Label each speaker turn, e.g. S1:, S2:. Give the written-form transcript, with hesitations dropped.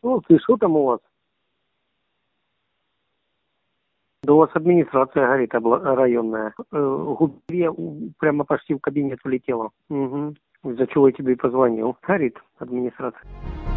S1: Ну, ты что там у вас? Да у вас администрация горит районная. Гудбия прямо почти в кабинет влетела. Угу. Из-за чего я тебе и позвонил. Горит администрация.